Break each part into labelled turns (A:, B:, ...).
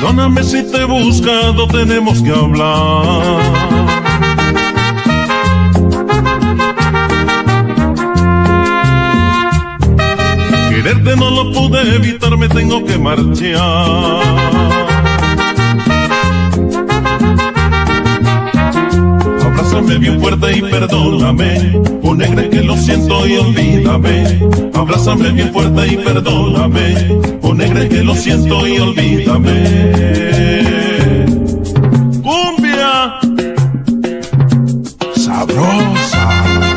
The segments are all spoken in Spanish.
A: Perdóname si te he buscado, tenemos que hablar. Quererte no lo pude evitar, me tengo que marchar. Abrázame bien fuerte y perdóname, oh negra que lo siento y olvídame. Abrázame bien fuerte y perdóname, oh negra que lo siento y olvídame. Cumbia sabrosa.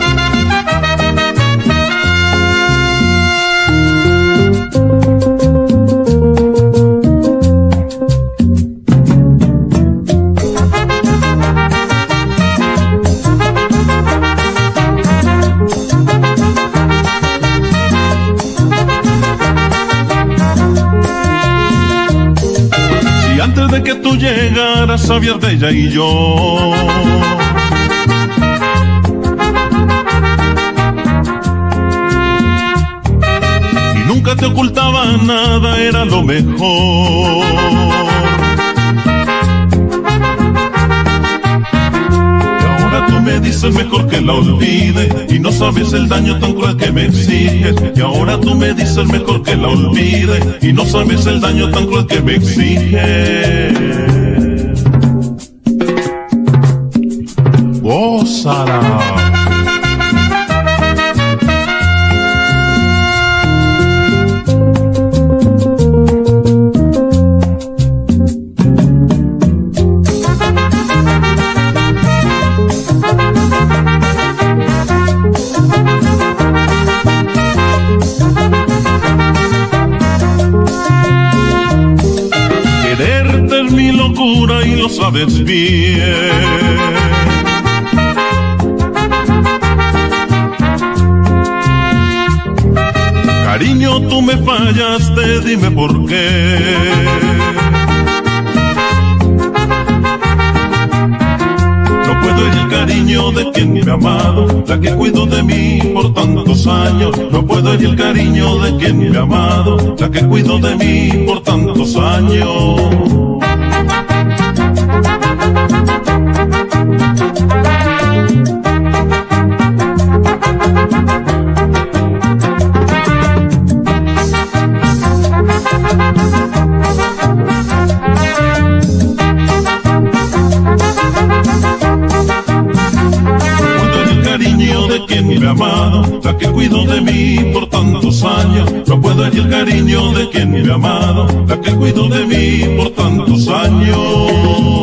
A: Antes de que tú llegaras sabías de ella y yo. Y nunca te ocultaba nada, era lo mejor. Y ahora tú me dices mejor que la olvide, y no sabes el daño tan cruel que me exiges. Y ahora tú me dices mejor que la olvide, y no sabes el daño tan cruel que me exiges. Gózala. Quererte es mi locura y lo sabes bien. Cariño, tú me fallaste, dime por qué. No puedo herir el cariño de quien me ha amado, la que cuidó de mí por tantos años. No puedo herir el cariño de quien me ha amado, la que cuidó de mí por tantos años. De quien me ha amado, la que cuidó de mí por tantos años. No puedo herir el cariño de quien me ha amado, la que cuidó de mí por tantos años.